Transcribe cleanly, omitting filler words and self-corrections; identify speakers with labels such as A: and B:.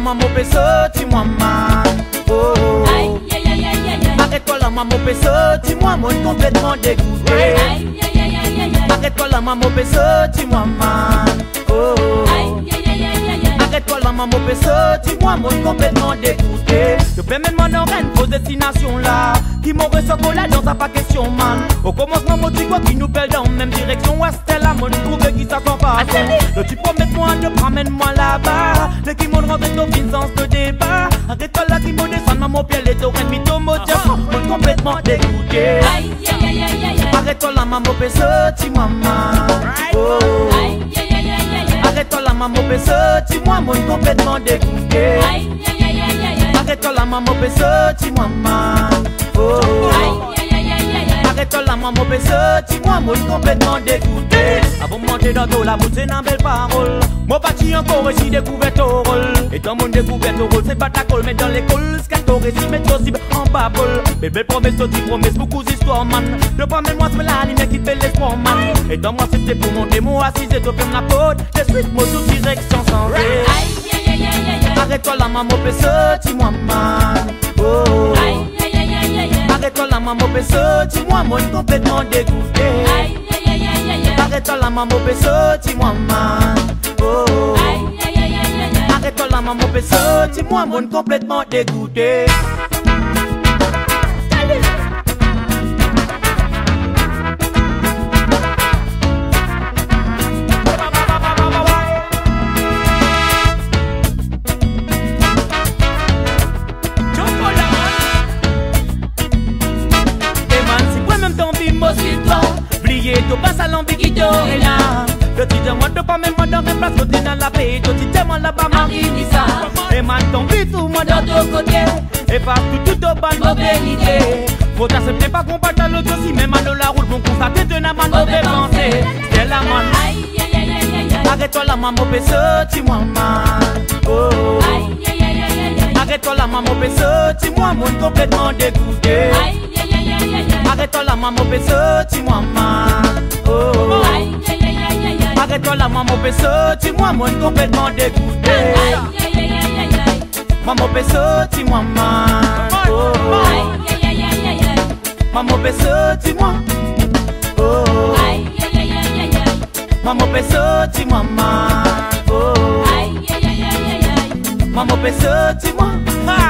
A: maman peut sortir moi man. Oh. Arrête-toi la maman peut sortir moi mon complètement dégoûté. Arrête-toi la maman peut sortir moi man. Oh. Arrête-toi la maman peut sortir moi mon complètement dégoûté. Je peux même m'en une fausse destination là. Qui m'aurait chocolat dans sa pas question man. Au commencement mon tu vois qui nous pèle dans même direction. Ouest là mon trouvé qui ça s'en va. Le tu promets moi ne ramène-moi là-bas. Le qui m'ont rentré dans une sens de débat. Arrête-toi là qui m'ont descendu mon pied les torrents mytho motia. Mon complètement dégoûté. Arrête-toi la maman peut sortir moi man. Oh. Arrête-toi la maman peut sortir moi mon complètement dégoûté. Arrête-toi la maman peut sortir moi man. Oh. Arrête-toi la maman peut sortir moi mon complètement dégoûté. Avant de monter dans ton la bouche c'est une belle parole. Moi parti encore ici découvert ton rôle. Et dans mon découvert ton rôle c'est pas ta colle. Mais dans l'école c'est qu'à ton récit mais possible en babole. Bébé promesse toi tu promesses beaucoup d'histoires man. Ne pas même moi c'est la lumière qui fait l'espoir man. Et dans moi c'était pour monter moi assise et toi ferme la porte. De suite moi sous direction sans rêve. Arrête-toi la maman peut sortir moi man. Oh. Arrête-toi la maman peut sortir moi mon complètement dégoûté. Arrête-toi la maman peut sortir moi man. Oh. Arrête-toi la maman peut sortir moi mon complètement dégoûté. Tu passes à l'ambiguïté et là. Je te dis moi de pas même moi dans mes places côté dans la paix. Je te dis moi là-bas Marie ça. Et maintenant vite tout moi dans ton côté. Et partout tout au bas mauvaise idée. Faut t'accepter pas qu'on partage l'autre aussi. Même à la route bon constater de n'a pas mauvaise pensée. C'est la man. Arrête-toi la maman peut sortir moi man. Oh. Arrête-toi la maman peut sortir moi mon complètement dégoûté. Arrête-toi la maman peut sortir moi man. Oh. Arrête-toi la maman peut sortir moi mon complètement dégoûté. Maman peut sortir moi man. Oh. Maman peut sortir moi. Oh. Maman peut sortir moi man. Oh. Maman peut sortir moi.